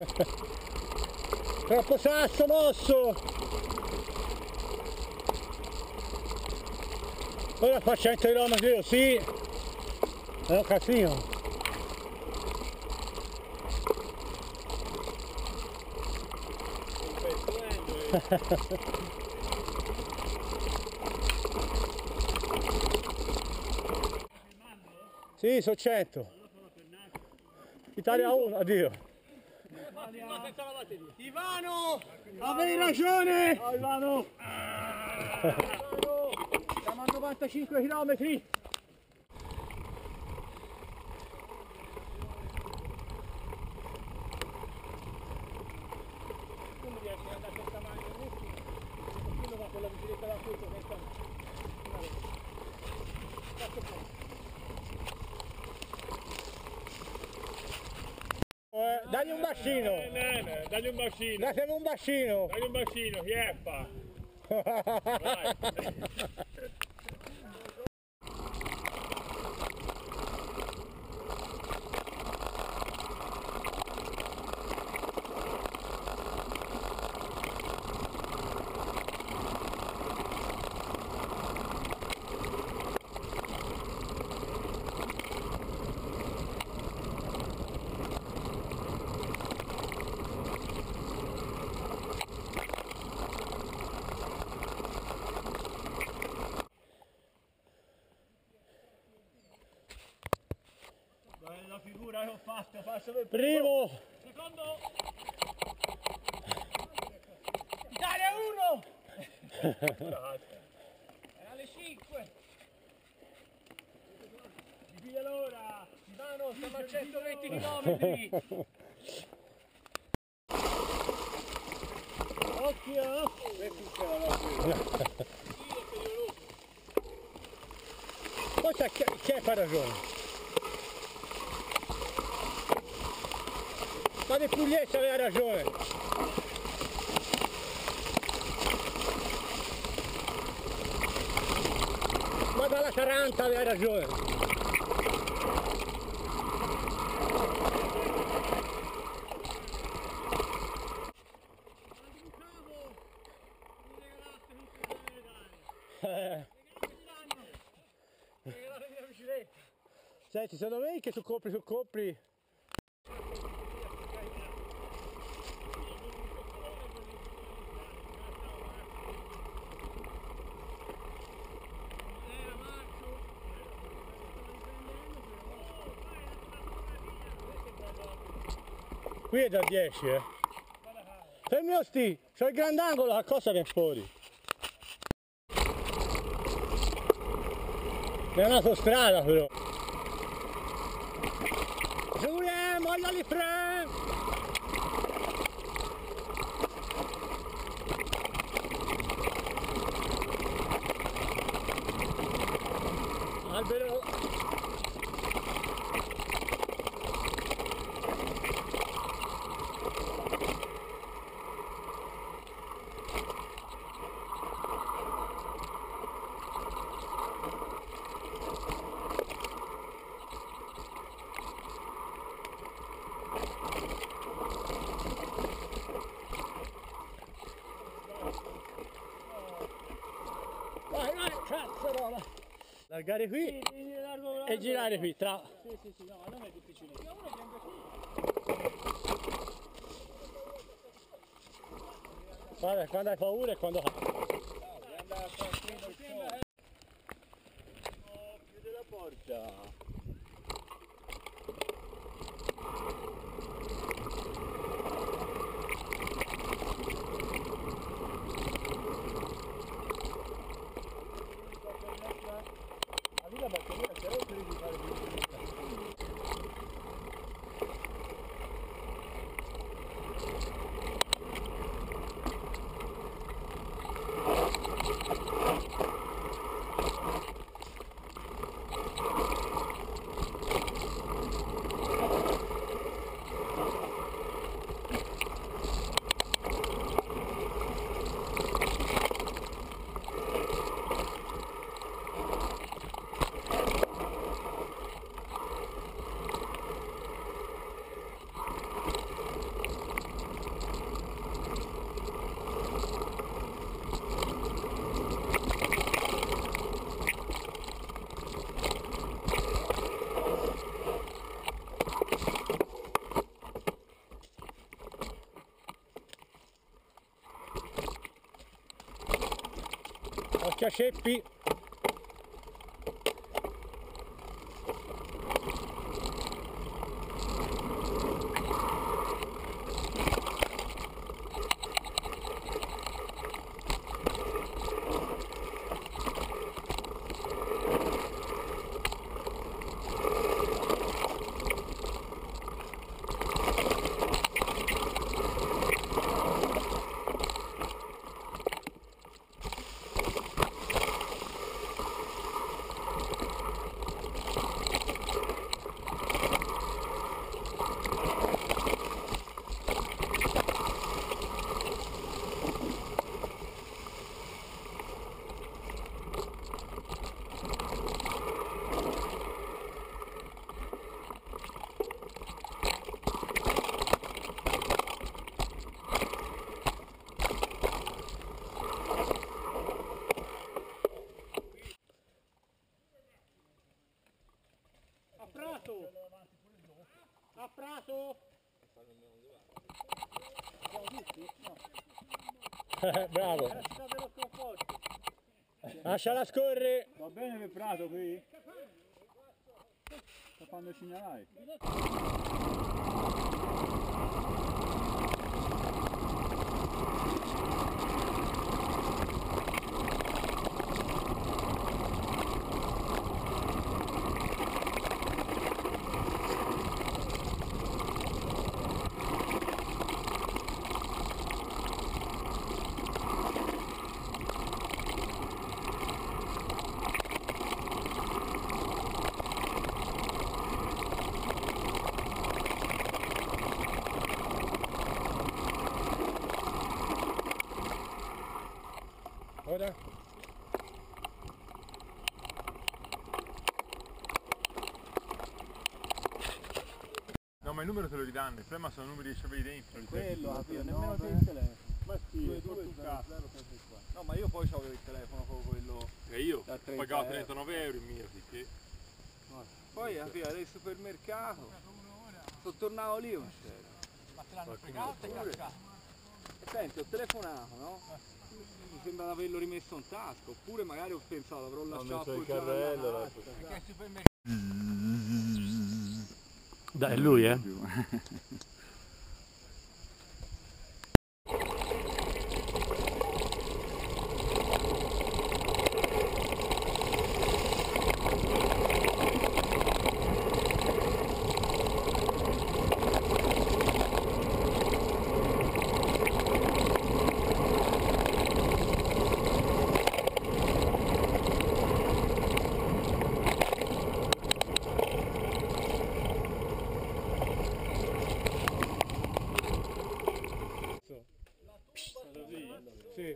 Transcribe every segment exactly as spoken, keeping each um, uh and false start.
Troppo sasso mosso! Ora fa cento chilometri così, è un casino. Sì, sono cento. Italia uno, addio. Ivano! Avevi ragione! Oh, Ivano! Siamo a novantacinque chilometri! Come riesci ad andare a questa macchina? Qualcuno va con la bicicletta da tutto, Eh, dagli un bacino! Eh, nene, dagli un bacino! Datemi un bacino! Dagli un bacino, ieppa! Vai! La figura che ho fatto, faccio per Primo! secondo! Italia uno! È alle cinque! Mi piglia l'ora! Ivano, siamo a centoventi chilometri! Occhio! Poi c'è chi chi fa ragione? Ma di Pugliese aveva ragione! Ma dalla Taranta aveva ragione! Eh. Senti, secondo me che su Copri su Copri qui è da dieci, eh! Fermi osti, c'ho il grandangolo, la cosa viene fuori! È un'autostrada però! Giulia, mollali fre! Albero! Vai, vai, cazzarola! Largare qui e girare qui, tra... Sì, sì, sì, no, non è difficile. Io uno prendo qui. Guarda, quando hai paura e quando... Chiude la porta. La batteria c'è oltre di fare Occhio a Ceppi. A prato! A prato! Bravo. Era città dello sconforto. Lasciala scorrere. Va bene per Prato qui? Sta quando segnalai. Ora. No, ma il numero te lo ridanno, il problema sono numeri che c'avevi dentro. il Quello, tecnico, capito? il Nemmeno te nome. il telefono. Ma sì, due, è due, tutto un cazzo. No, ma io poi avevo il telefono proprio quello. E io Da trenta pagavo euro. trentanove euro il mio, sì. Poi alla fine del supermercato. Sono tornato lì non c'era. Ma te l'hanno fregato o te cascato? E senti, ho telefonato, no? Mi sembra di averlo rimesso in tasca, oppure magari ho pensato avrò lasciato appoggiato alla cassa. Perché il supermercato... Dai, è lui, eh? Sì.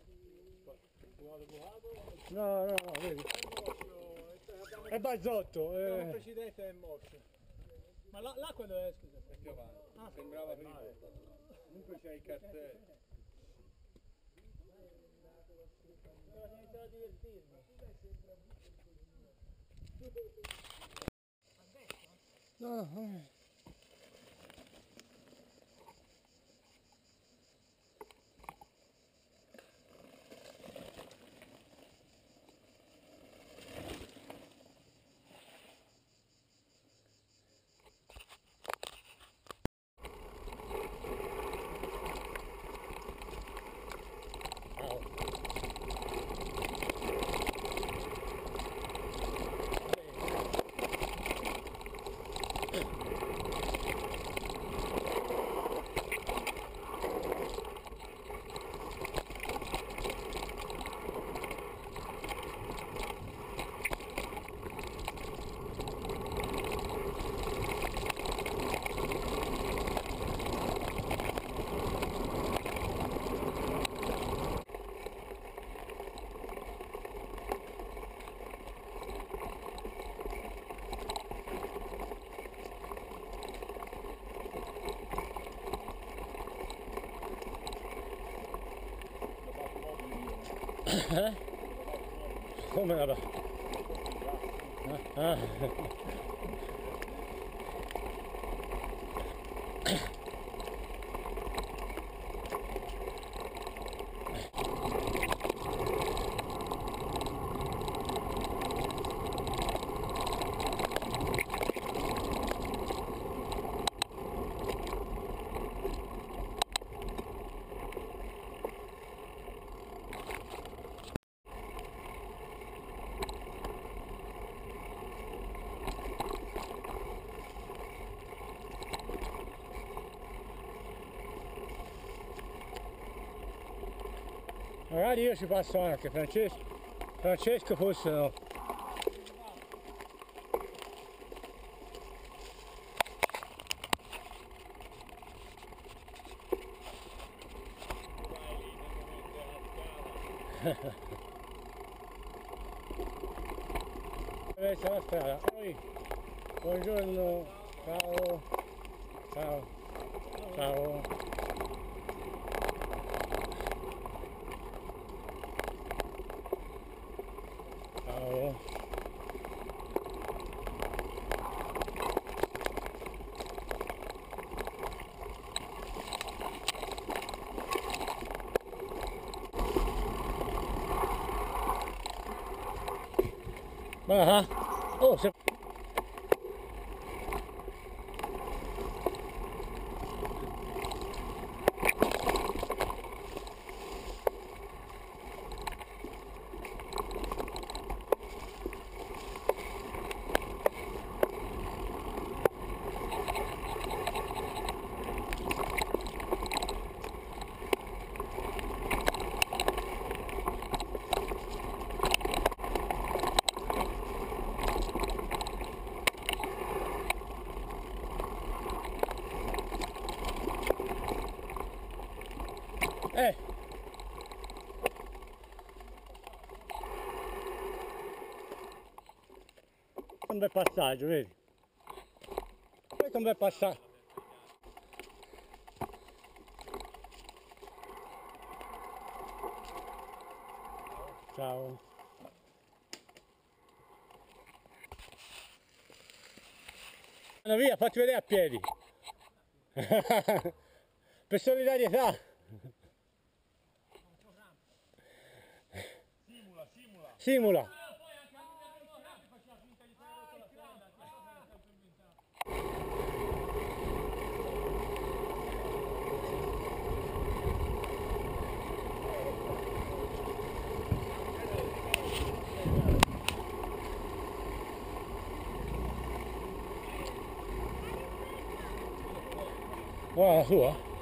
No, no, no, vedi. È bazzotto. Il Eh. precedente è morto. Ma là, l'acqua dove è, scusa? È più avanti. Ah, Sembrava prima. Comunque c'è il cartello. Ho iniziato a divertirmi. No, no. Eh? Come la... Ah. Magari io ci passo anche, Francesco, Francesco forse no. Questa è la strada. Poi, buongiorno, ciao, ciao, ciao. Ciao. Ah, oh, se... Eh! Un bel passaggio, vedi? Questo è un bel passaggio. Ciao. Andiamo via, fatti vedere a piedi. Per solidarietà. Simula, simula. Simula. Guarda la sua.